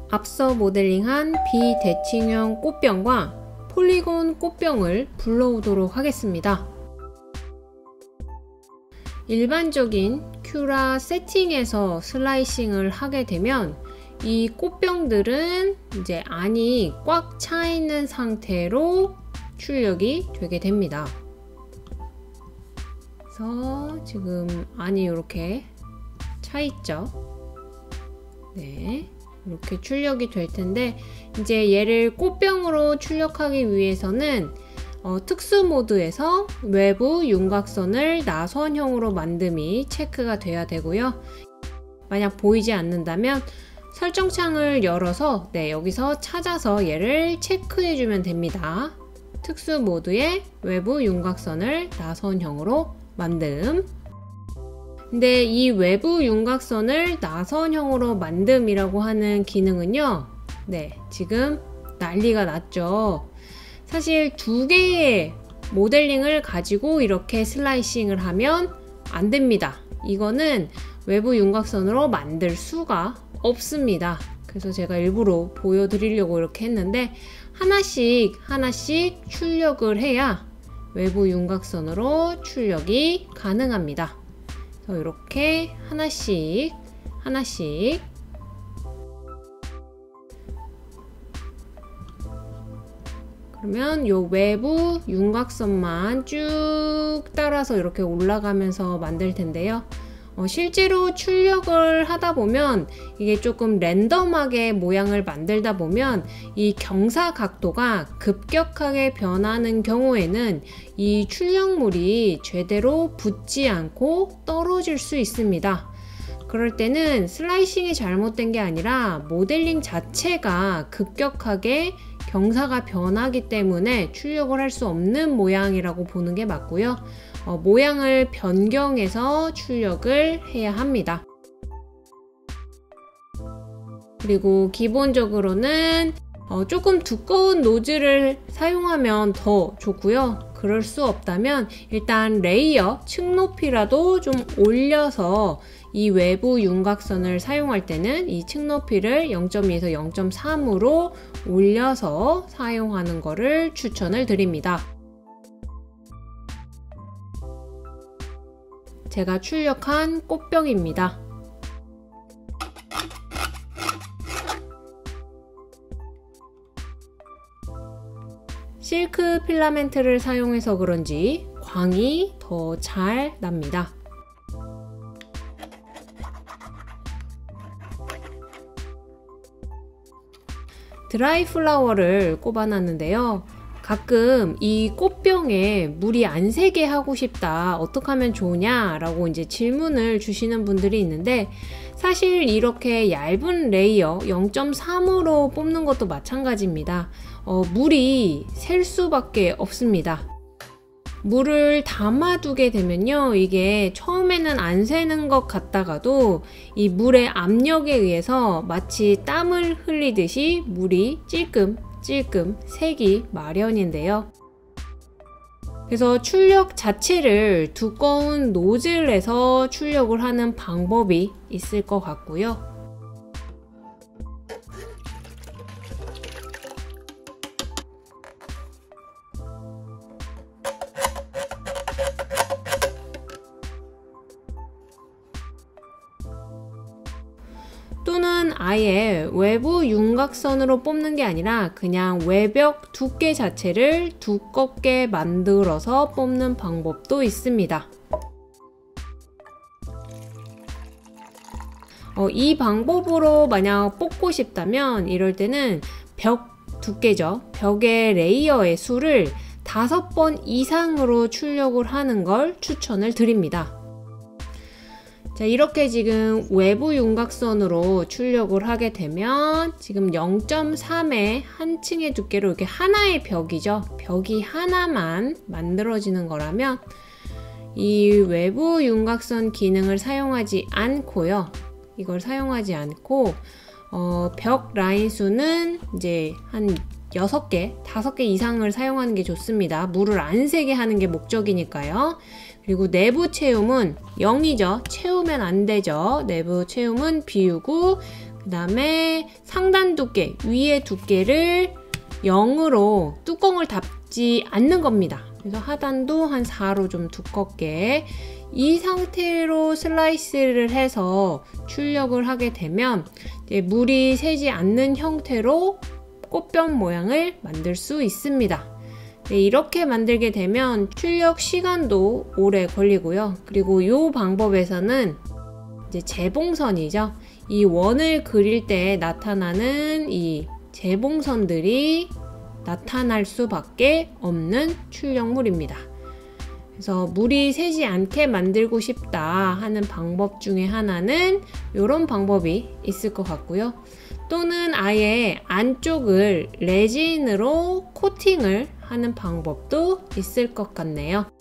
앞서 모델링한 비대칭형 꽃병과 폴리곤 꽃병을 불러오도록 하겠습니다. 일반적인 큐라 세팅에서 슬라이싱을 하게 되면 이 꽃병들은 이제 안이 꽉 차 있는 상태로 출력이 되게 됩니다. 그래서 지금 안이 이렇게 차 있죠. 네, 이렇게 출력이 될 텐데, 이제 얘를 꽃병으로 출력하기 위해서는 특수 모드에서 외부 윤곽선을 나선형으로 만듦이 체크가 돼야 되고요. 만약 보이지 않는다면 설정창을 열어서 여기서 찾아서 얘를 체크해 주면 됩니다. 특수 모드의 외부 윤곽선을 나선형으로 만듦. 근데 이 외부 윤곽선을 나선형으로 만듦이라고 하는 기능은요, 지금 난리가 났죠. 사실 두 개의 모델링을 가지고 이렇게 슬라이싱을 하면 안 됩니다. 이거는 외부 윤곽선으로 만들 수가 없습니다. 그래서 제가 일부러 보여드리려고 이렇게 했는데, 하나씩 출력을 해야 외부 윤곽선으로 출력이 가능합니다. 그래서 이렇게 하나씩 그러면 요 외부 윤곽선만 쭉 따라서 이렇게 올라가면서 만들 텐데요. 실제로 출력을 하다 보면 이게 조금 랜덤하게 모양을 만들다 보면 이 경사 각도가 급격하게 변하는 경우에는 이 출력물이 제대로 붙지 않고 떨어질 수 있습니다. 그럴 때는 슬라이싱이 잘못된 게 아니라 모델링 자체가 급격하게 경사가 변하기 때문에 출력을 할 수 없는 모양이라고 보는 게 맞고요. 모양을 변경해서 출력을 해야 합니다. 그리고 기본적으로는 조금 두꺼운 노즐을 사용하면 더 좋고요. 그럴 수 없다면 일단 레이어 층 높이라도 좀 올려서 이 외부 윤곽선을 사용할 때는 이 층 높이를 0.2에서 0.3으로 올려서 사용하는 것을 추천을 드립니다. 제가 출력한 꽃병입니다. 실크 필라멘트를 사용해서 그런지 광이 더 잘 납니다. 드라이 플라워를 꼽아놨는데요. 가끔 이 꽃병에 물이 안 새게 하고 싶다, 어떻게 하면 좋으냐 라고 이제 질문을 주시는 분들이 있는데, 사실 이렇게 얇은 레이어 0.3으로 뽑는 것도 마찬가지입니다. 물이 셀 수밖에 없습니다. 물을 담아두게 되면요, 이게 처음에는 안 새는 것 같다가도 이 물의 압력에 의해서 마치 땀을 흘리듯이 물이 찔끔 새기 마련인데요. 그래서 출력 자체를 두꺼운 노즐에서 출력을 하는 방법이 있을 것 같고요. 또는 아예 외부 윤곽선으로 뽑는 게 아니라 그냥 외벽 두께 자체를 두껍게 만들어서 뽑는 방법도 있습니다. 이 방법으로 만약 뽑고 싶다면 이럴 때는 벽 두께죠. 벽의 레이어의 수를 5번 이상으로 출력을 하는 걸 추천을 드립니다. 자, 이렇게 지금 외부 윤곽선으로 출력을 하게 되면 지금 0.3의 한 층의 두께로 이렇게 하나의 벽이죠. 벽이 하나만 만들어지는 거라면 이 외부 윤곽선 기능을 사용하지 않고요. 이걸 사용하지 않고 벽 라인 수는 이제 한 6개, 5개 이상을 사용하는 게 좋습니다. 물을 안 새게 하는 게 목적이니까요. 그리고 내부 채움은 0이죠. 채우면 안 되죠. 내부 채움은 비우고, 그 그 다음에 상단 두께, 위의 두께를 0으로 뚜껑을 닫지 않는 겁니다. 그래서 하단도 한 4로 좀 두껍게 이 상태로 슬라이스를 해서 출력을 하게 되면 이제 물이 새지 않는 형태로 꽃병 모양을 만들 수 있습니다. 네, 이렇게 만들게 되면 출력 시간도 오래 걸리고요. 그리고 이 방법에서는 이제 재봉선이죠. 이 원을 그릴 때 나타나는 이 재봉선들이 나타날 수밖에 없는 출력물입니다. 그래서 물이 새지 않게 만들고 싶다 하는 방법 중에 하나는 이런 방법이 있을 것 같고요. 또는 아예 안쪽을 레진으로 코팅을 하는 방법도 있을 것 같네요.